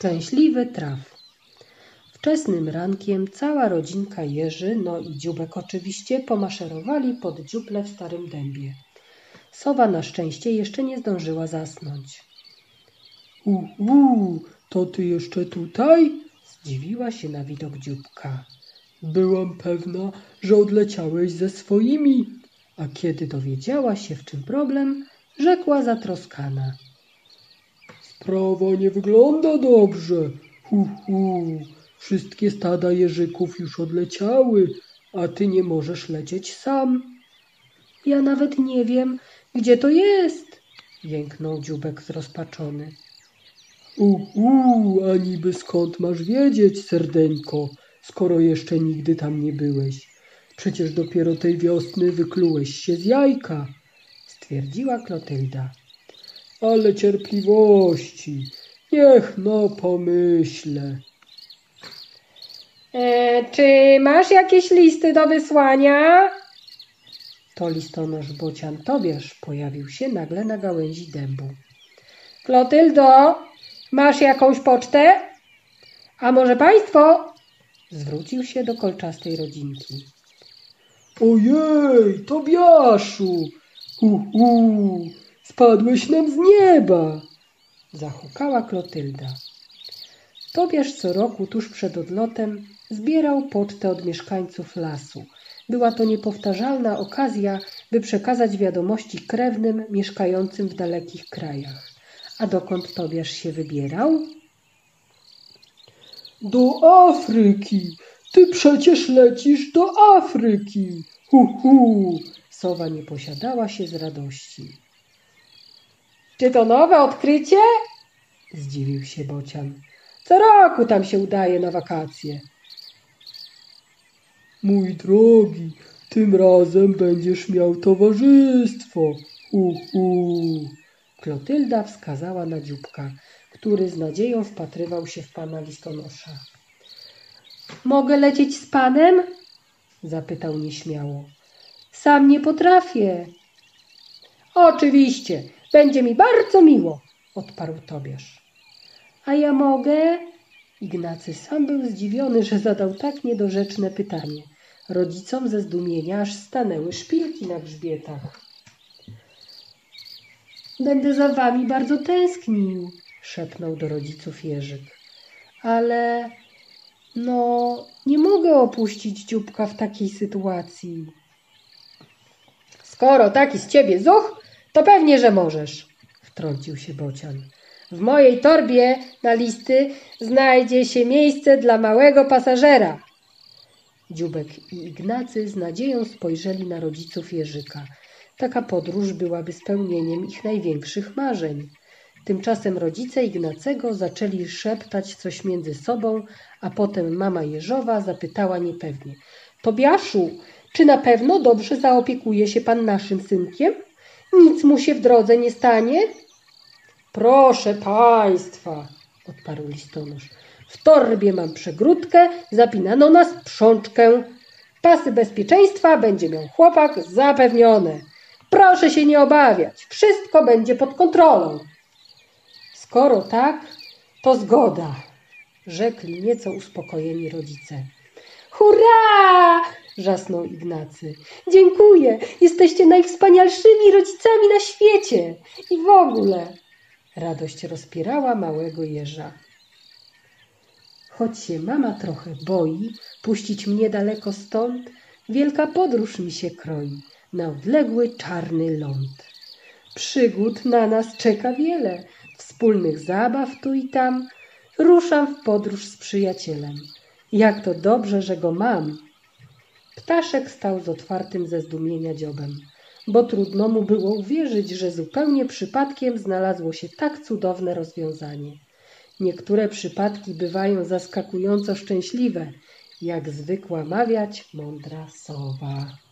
Szczęśliwy traf. Wczesnym rankiem cała rodzinka Jerzy, no i Dziubek oczywiście, pomaszerowali pod dziuplę w starym dębie. Sowa na szczęście jeszcze nie zdążyła zasnąć. To ty jeszcze tutaj? Zdziwiła się na widok Dzióbka. Byłam pewna, że odleciałeś ze swoimi. A kiedy dowiedziała się, w czym problem, rzekła zatroskana. Sprawa nie wygląda dobrze. Wszystkie stada jeżyków już odleciały, a ty nie możesz lecieć sam. Ja nawet nie wiem, gdzie to jest, jęknął Dziubek zrozpaczony. A niby skąd masz wiedzieć, serdeńko, skoro jeszcze nigdy tam nie byłeś? Przecież dopiero tej wiosny wyklułeś się z jajka, stwierdziła Klotylda. Ale cierpliwości, niech no pomyślę. Czy masz jakieś listy do wysłania? To listonosz bocian Tobiasz pojawił się nagle na gałęzi dębu. Klotyldo, masz jakąś pocztę? A może państwo? Zwrócił się do kolczastej rodzinki. Ojej, Tobiaszu! Spadłeś nam z nieba! Zahukała Klotylda. Tobiasz co roku tuż przed odlotem zbierał pocztę od mieszkańców lasu. Była to niepowtarzalna okazja, by przekazać wiadomości krewnym mieszkającym w dalekich krajach. A dokąd Tobiasz się wybierał? Do Afryki! Ty przecież lecisz do Afryki! Sowa nie posiadała się z radości. Czy to nowe odkrycie? Zdziwił się bocian. Co roku tam się udaje na wakacje. Mój drogi, tym razem będziesz miał towarzystwo. Klotylda wskazała na Dzióbka, który z nadzieją wpatrywał się w pana listonosza. Mogę lecieć z panem? Zapytał nieśmiało. Sam nie potrafię. Oczywiście, będzie mi bardzo miło, odparł Tobiasz. A ja mogę? Ignacy sam był zdziwiony, że zadał tak niedorzeczne pytanie. Rodzicom ze zdumienia aż stanęły szpilki na grzbietach. Będę za wami bardzo tęsknił, szepnął do rodziców Jerzyk. Ale nie mogę opuścić Dzióbka w takiej sytuacji. Skoro taki z ciebie zuch, to pewnie, że możesz, wtrącił się bocian. W mojej torbie na listy znajdzie się miejsce dla małego pasażera. Dzióbek i Ignacy z nadzieją spojrzeli na rodziców Jerzyka. Taka podróż byłaby spełnieniem ich największych marzeń. Tymczasem rodzice Ignacego zaczęli szeptać coś między sobą, a potem mama Jerzowa zapytała niepewnie. Tobiaszu, czy na pewno dobrze zaopiekuje się pan naszym synkiem? Nic mu się w drodze nie stanie? Proszę państwa, odparł listonosz. W torbie mam przegródkę zapinaną na sprzączkę. Pasy bezpieczeństwa będzie miał chłopak zapewnione. Proszę się nie obawiać, wszystko będzie pod kontrolą. Skoro tak, to zgoda, rzekli nieco uspokojeni rodzice. Hurra! Wrzasnął Ignacy. Dziękuję, jesteście najwspanialszymi rodzicami na świecie. I w ogóle. Radość rozpierała małego Jerza. Choć się mama trochę boi puścić mnie daleko stąd, wielka podróż mi się kroi na odległy czarny ląd. Przygód na nas czeka wiele, wspólnych zabaw tu i tam. Ruszam w podróż z przyjacielem. Jak to dobrze, że go mam. Ptaszek stał z otwartym ze zdumienia dziobem, bo trudno mu było uwierzyć, że zupełnie przypadkiem znalazło się tak cudowne rozwiązanie. Niektóre przypadki bywają zaskakująco szczęśliwe, jak zwykła mawiać mądra sowa.